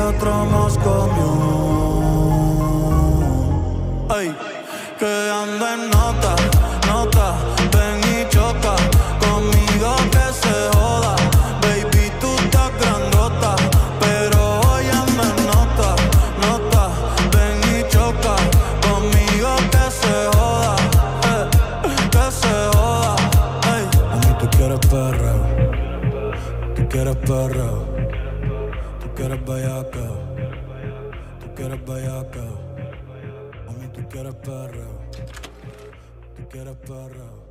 otro moscomión. Ay, que ando en nota, nota, ven y choca conmigo que se joda. Baby, tú estás grandota, pero hoy ando en nota, nota, ven y choca conmigo que se joda, que se joda. Ay, mami, tú quieres perreo, tú quieres perreo, tú quieres bellaqueo, tú quieres bellaqueo. Mami, tú quieres perreo, tú quieres perreo.